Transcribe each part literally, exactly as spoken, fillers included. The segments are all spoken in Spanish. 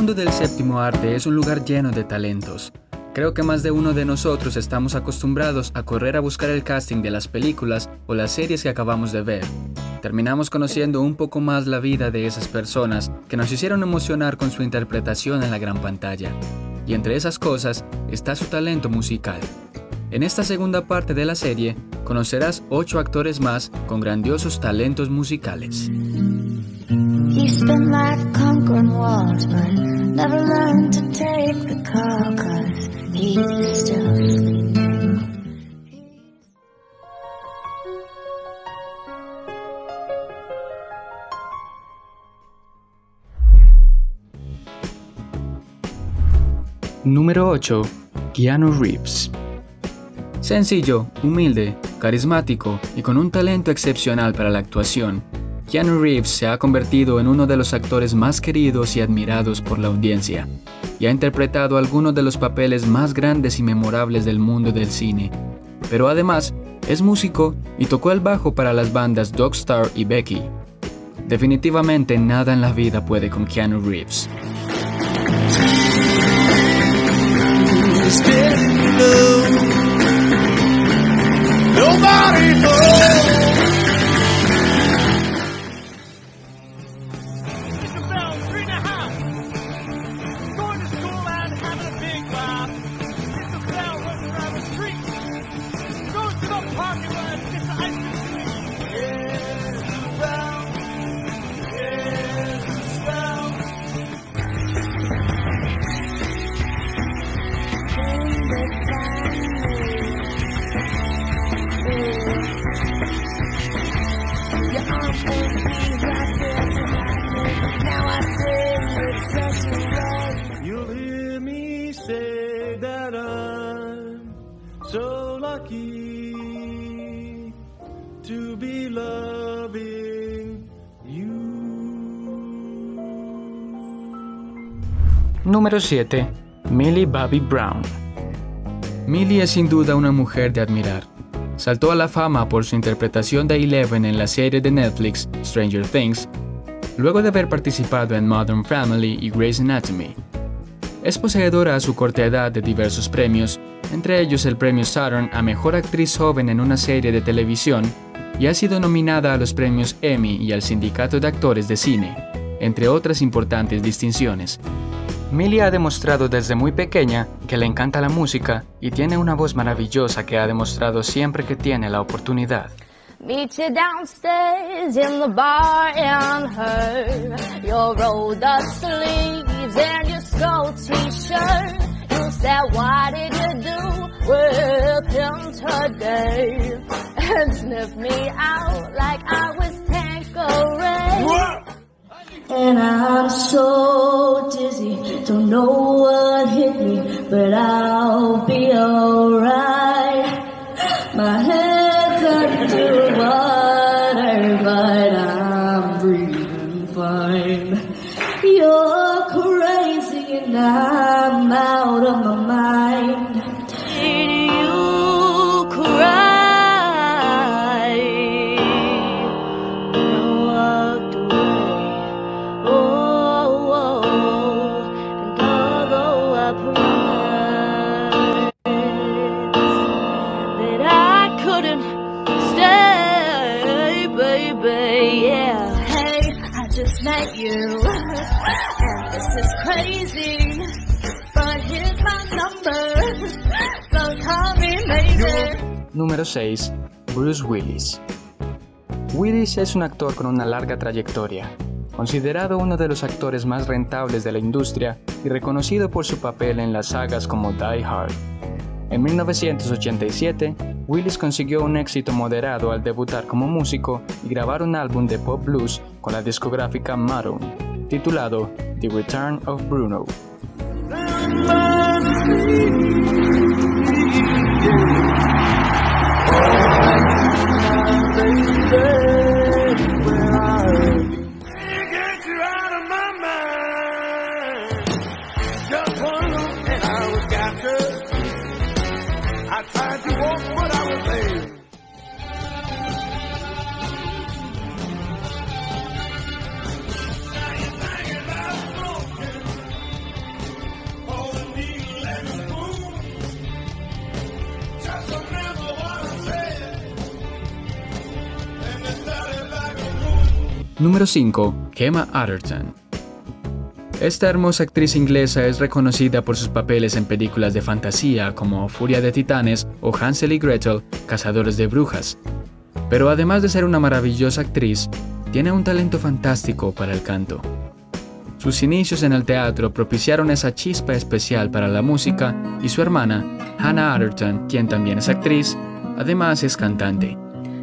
mundo del séptimo arte es un lugar lleno de talentos. Creo que más de uno de nosotros estamos acostumbrados a correr a buscar el casting de las películas o las series que acabamos de ver. Terminamos conociendo un poco más la vida de esas personas que nos hicieron emocionar con su interpretación en la gran pantalla. Y entre esas cosas está su talento musical. En esta segunda parte de la serie, conocerás ocho actores más con grandiosos talentos musicales. He's been like conquering walls, but never learned to take the call, 'cause he's still sleeping. Número ocho. Keanu Reeves. Sencillo, humilde, carismático y con un talento excepcional para la actuación, Keanu Reeves se ha convertido en uno de los actores más queridos y admirados por la audiencia, y ha interpretado algunos de los papeles más grandes y memorables del mundo del cine. Pero además, es músico y tocó el bajo para las bandas Dogstar y Becky. Definitivamente nada en la vida puede con Keanu Reeves. Nobody knows. You'll hear me say that I'm so lucky to be loving you. Número siete. Millie Bobby Brown. Millie es sin duda una mujer de admirar. Saltó a la fama por su interpretación de Eleven en la serie de Netflix Stranger Things, luego de haber participado en Modern Family y Grey's Anatomy. Es poseedora a su corta edad de diversos premios, entre ellos el premio Saturn a Mejor Actriz Joven en una serie de televisión, y ha sido nominada a los premios Emmy y al Sindicato de Actores de Cine, entre otras importantes distinciones. Millie ha demostrado desde muy pequeña que le encanta la música y tiene una voz maravillosa que ha demostrado siempre que tiene la oportunidad. Meet you downstairs in the bar and her your rolled up sleeves and your skull t-shirt. You said, what did you do with him today? And sniffed me out like I was Tanqueray. And I'm so dizzy, don't know what hit me, but I'll be alright. My head's under water, but I'm breathing fine. You're crazy and I'm out of my mind. Did you cry? Met you, and this is crazy, but here's my number, so call me later. Número seis. Bruce Willis. Willis es un actor con una larga trayectoria, considerado uno de los actores más rentables de la industria y reconocido por su papel en las sagas como Die Hard. En mil novecientos ochenta y siete, Willis consiguió un éxito moderado al debutar como músico y grabar un álbum de pop blues con la discográfica Maroon, titulado The Return of Bruno. Número cinco. Gemma Arterton. Esta hermosa actriz inglesa es reconocida por sus papeles en películas de fantasía como Furia de Titanes o Hansel y Gretel, Cazadores de Brujas. Pero además de ser una maravillosa actriz, tiene un talento fantástico para el canto. Sus inicios en el teatro propiciaron esa chispa especial para la música y su hermana, Hannah Arterton, quien también es actriz, además es cantante.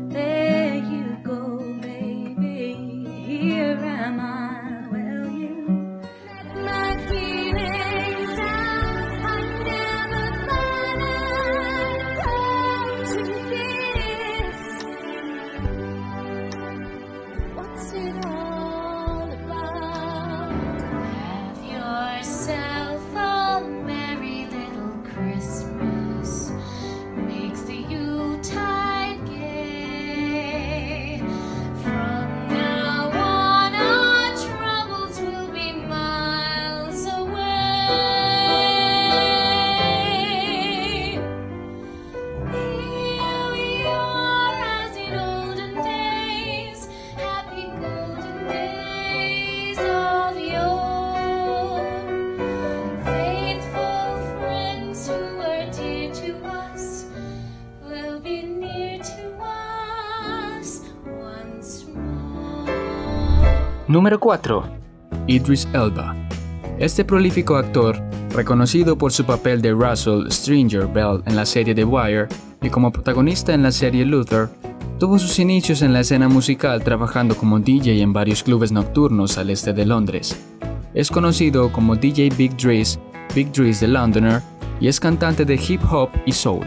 Número cuatro. Idris Elba. Este prolífico actor, reconocido por su papel de Russell Stringer Bell en la serie The Wire y como protagonista en la serie Luther, tuvo sus inicios en la escena musical trabajando como D J en varios clubes nocturnos al este de Londres. Es conocido como D J Big Driss, Big Driss The Londoner, y es cantante de hip hop y soul.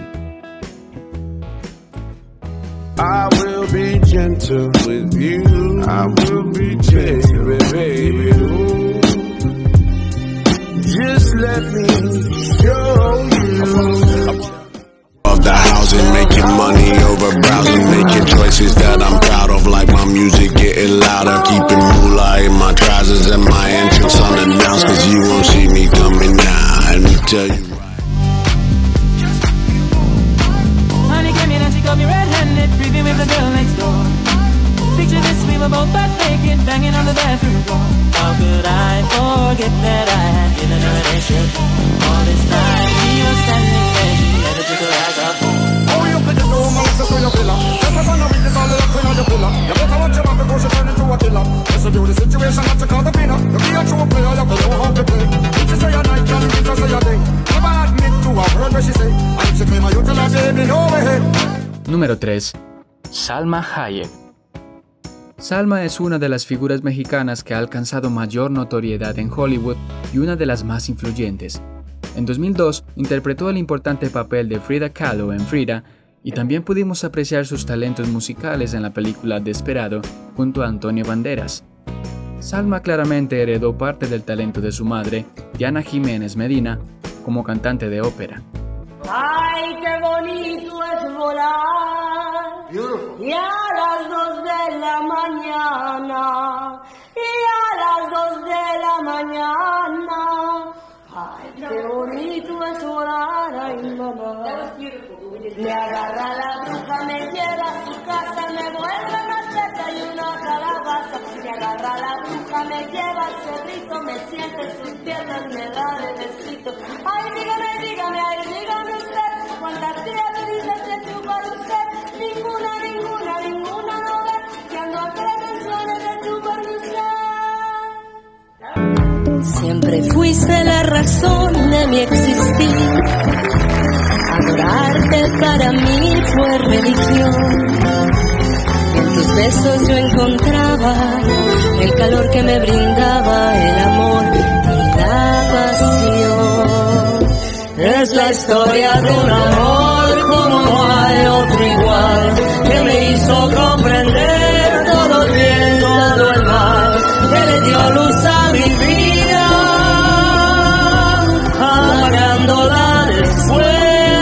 I will be gentle with you. I will be gentle, baby. Ooh. Just let me show you. Of the housing, making money over browsing, making choices that I'm proud of, like my music getting louder, keeping moolah in my trousers and my entrance unannounced, cause you won't see me coming now. Let me tell you. Honey came in and she got me red-handed, creeping with the girl next door. Picture this, we were both butt naked, banging on the bathroom floor. How could I forget that I had given her an airship? All this time we were standing there, she never took her eyes off. Oh, you could just know my access to your pillar. Just as I know it is all the thing on your pillar. You better watch your back before she turn into a killer. Just to do the situation not to call the winner. You be a true player, you better know how to play. If she say a night, can you just say a day? Never admit to a word where she say. And if she claim her, you tell her, baby, no way. Número tres. Salma Hayek. Salma es una de las figuras mexicanas que ha alcanzado mayor notoriedad en Hollywood y una de las más influyentes. En dos mil dos interpretó el importante papel de Frida Kahlo en Frida y también pudimos apreciar sus talentos musicales en la película Desperado junto a Antonio Banderas. Salma claramente heredó parte del talento de su madre, Diana Jiménez Medina, como cantante de ópera. Ay, qué bonito es volar. Y a las dos de la mañana. Y a las dos de la mañana. Ay, qué bonito es volar. Ay, mamá. Me agarra la bruja, me lleva a su casa, me vuelve una seta y una calabaza. Me agarra la bruja, me lleva al cerrito, me siente en sus piernas, me da de besito. Ay, dígame, dígame, ay, dígame usted, cuántas criaturitas se chupa usted. Ninguna, ninguna, ninguna no ve que ando a tres canciones de chupar usted. Siempre fuiste la razón de mi existir. Adorarte para mí fue religión. En tus besos yo encontraba el calor que me brindaba el amor y la pasión. Es la historia de un amor como no hay otro igual, que me hizo comprender todo el bien, todo el mal, que le dio luz a mi vida, apagándola después.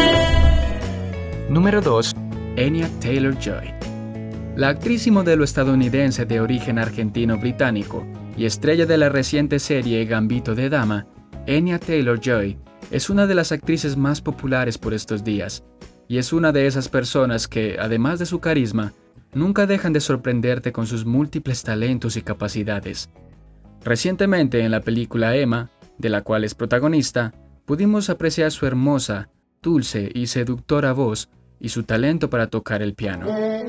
Número dos. Anya Taylor-Joy. La actriz y modelo estadounidense de origen argentino-británico y estrella de la reciente serie Gambito de Dama, Anya Taylor-Joy es una de las actrices más populares por estos días, y es una de esas personas que, además de su carisma, nunca dejan de sorprenderte con sus múltiples talentos y capacidades. Recientemente en la película Emma, de la cual es protagonista, pudimos apreciar su hermosa, dulce y seductora voz y su talento para tocar el piano.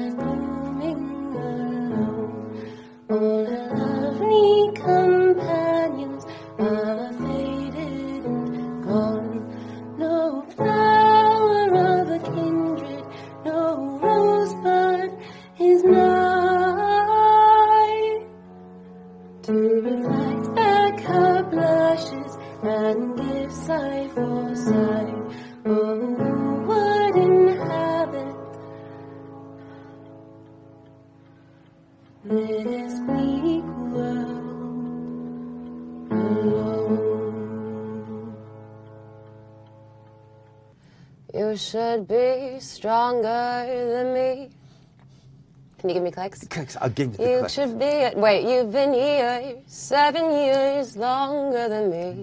You should be stronger than me. Can you give me clicks? Clicks, I'll give you the You clicks. should be, wait, you've been here seven years longer than me.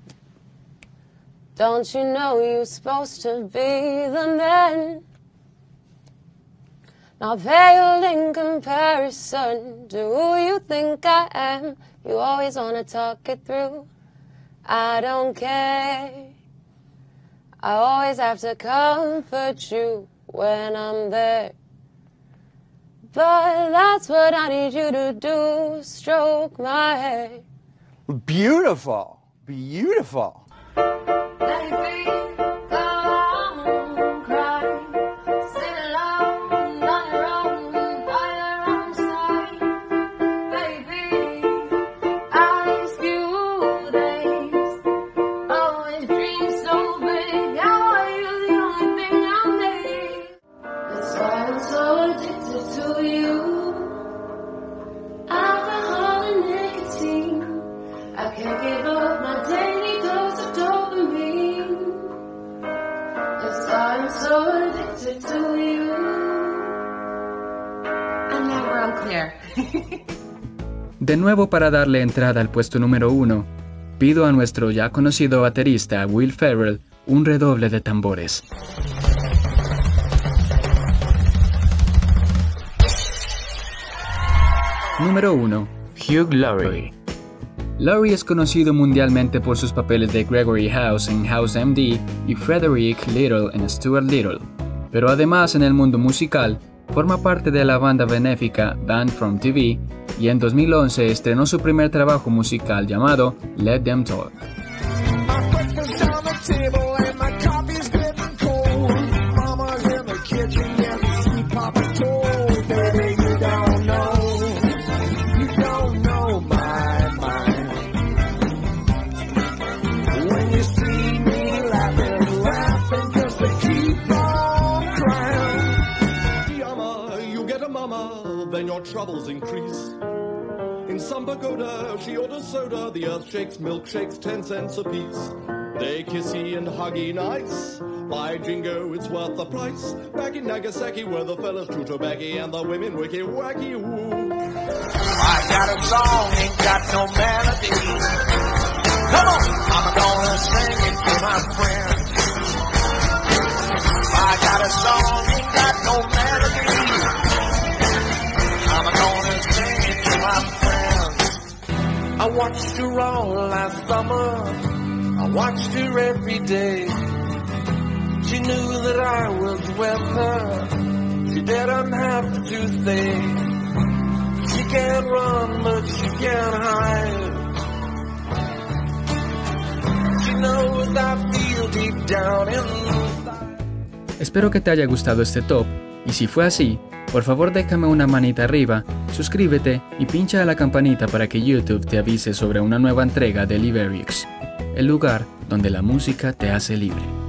Don't you know you're supposed to be the man? Not veiled in comparison to who you think I am. You always want to talk it through. I don't care. I always have to comfort you when I'm there. But that's what I need you to do, stroke my hair. Beautiful, beautiful. Baby, go on, cry. Sit alone on your own, by your own side. Baby, I few days always dream so big. How are you the only thing I need? That's why I'm so addicted to you. Alcohol and nicotine. I can't give up my daily dose of dopamine. That's why I'm so addicted to you. And now we're all clear. De nuevo, para darle entrada al puesto número uno, pido a nuestro ya conocido baterista Will Ferrell un redoble de tambores. Número uno. Hugh Laurie. Laurie es conocido mundialmente por sus papeles de Gregory House en House M D y Frederick Little en Stuart Little, pero además en el mundo musical forma parte de la banda benéfica Band from T V y en dos mil once estrenó su primer trabajo musical llamado Let Them Talk. Then your troubles increase. In some pagoda, she orders soda. The earth shakes, milkshakes, ten cents a piece. They kissy and huggy nice. By jingo, it's worth the price. Back in Nagasaki, where the fellas true to baggy and the women wicky wacky woo. I got a song, ain't got no melody. Come on, I'm gonna sing it to my friends. I got a song, ain't got no melody. I'm gonna sing it to my friends. I watched her all last summer. I watched her every day. She knew that I was with her. She didn't have to stay. She can't run, but she can't hide. She knows I feel deep down inside. Espero que te haya gustado este top, y si fue así, por favor déjame una manita arriba, suscríbete y pincha a la campanita para que YouTube te avise sobre una nueva entrega de Liverix, el lugar donde la música te hace libre.